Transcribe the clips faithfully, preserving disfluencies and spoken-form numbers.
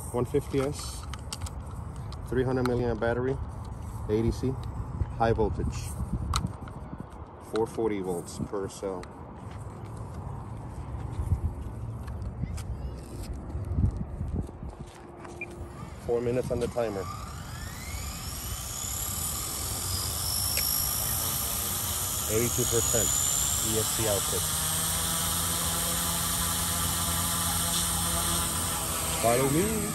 one fifty S, three hundred milliamp battery, A D C, high voltage, four hundred forty volts per cell. Four minutes on the timer. eighty-two percent E S C output. Follow me.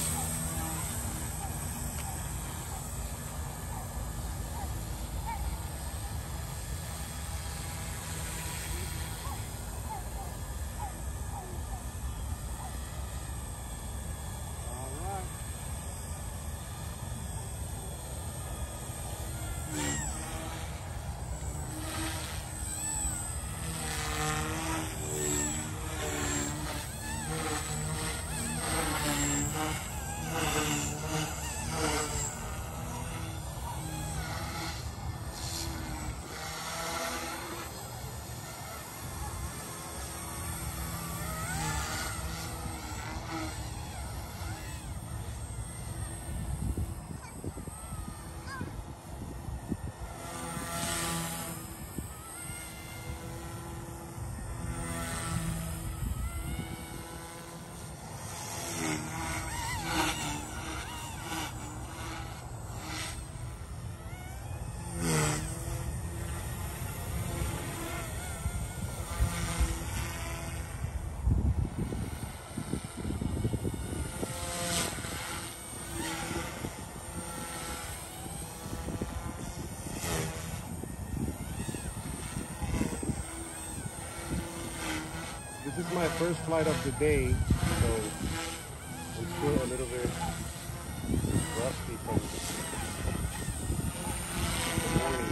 This is my first flight of the day, so I'm still a little bit rusty from the morning.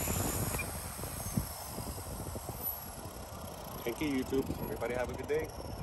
Thank you, YouTube. Everybody have a good day.